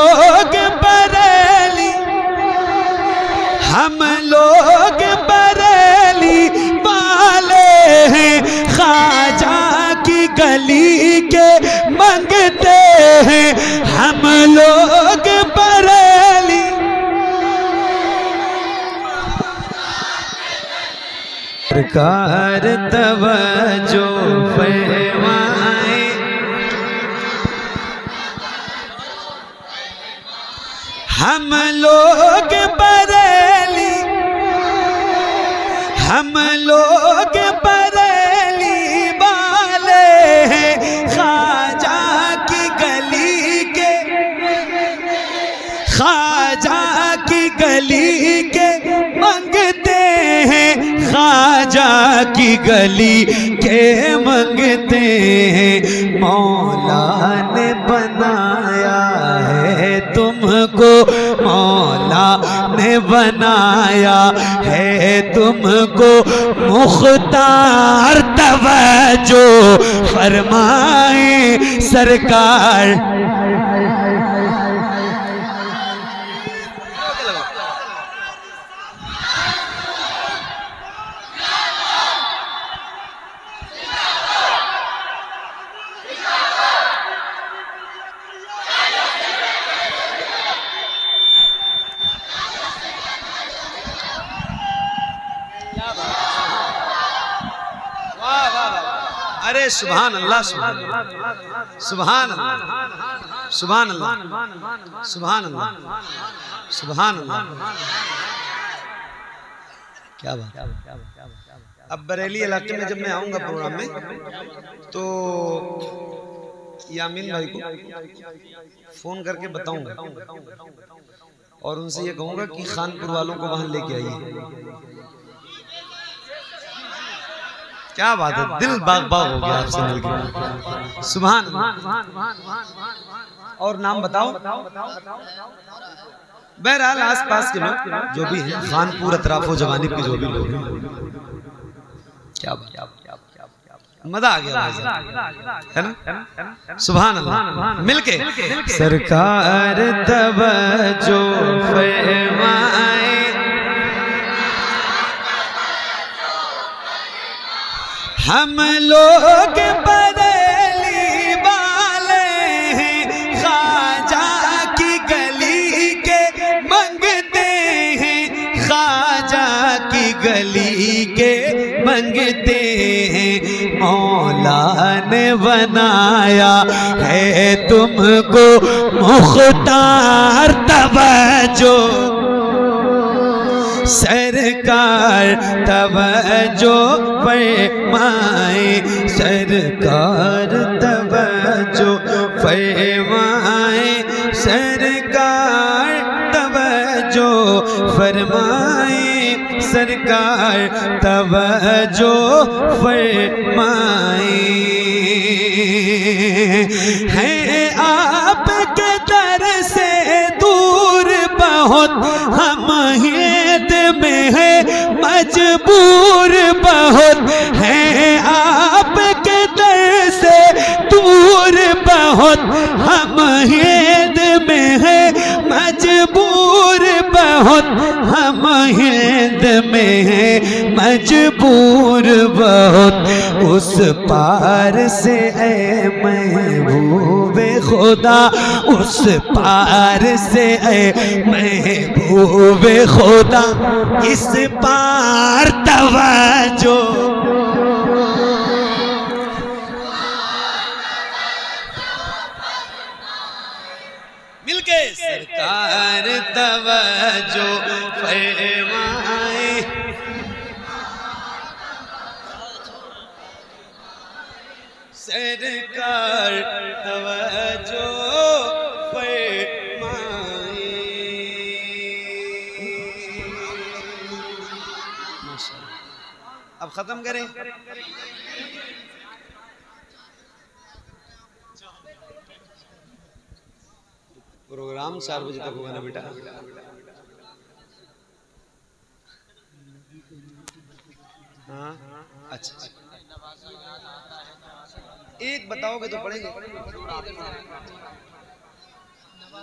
लोग बरेली, हम लोग बरेली वाले हैं, ख्वाजा की गली के मंगते हैं हम लोग बरेली। सरकार तवज्जो फरमाए, हम लोग बरेली, हम लोग बरेली वाले हैं, ख्वाजा की गली के, ख्वाजा की गली के मंगते हैं, ख्वाजा की गली के मंगते हैं। मौला ने बनाया है तुमको, मौला ने बनाया है तुमको, मुख्तार तवज्जो फरमाए सरकार। अरे सुभान अल्लाह, सुभान अल्लाह, सुभान अल्लाह, सुभान अल्लाह, सुभान अल्लाह, सुभान अल्लाह। क्या बात। अब बरेली इलाके में जब मैं आऊंगा प्रोग्राम में, तो यामीन भाई को फोन करके बताऊंगा और उनसे ये कहूंगा कि खानपुर वालों को वहां लेके आइए। क्या बात है, दिल बाग बाग हो गया आपसे मिलकर। सुभान। और नाम बताओ। बहरहाल आस पास के लोग जो भी हैं, खानपुर अतराफो जवानिब के जो भी लोग हैं, क्या मजा आ गया है ना। सुभान अल्लाह। मिलके सरकार तवज्जो फरमाए, हम लोग बरेली वाले हैं, ख्वाजा की गली के मंगते हैं, ख्वाजा की गली के मंगते हैं। मौला ने बनाया है तुमको, मुख्तार तवज्जो सरकार तवज्जो फरमाए, सरकार तवज्जो फरमाए, सरकार तवज्जो फरमाए, सरकार तवज्जो फरमाए। है आपके दर से दूर बहुत, हम हिद में है मजबूर बहुत, है आपके दर से दूर बहुत, हम हिद में है मजबूर बहुत, हम हिद में है मजबूर बहुत। उस पार से ऐ महबूबे खुदा, उस पार से ऐ महबूबे खुदा, इस पार तवज्जो मिलके सरकार तवज्जो फरमाए, सरकार तवज्जो फरमाए। अब खत्म करें। प्रोग्राम 4 बजे तक होगा ना बेटा। हाँ अच्छा, एक बताओगे तो पढ़ेंगे।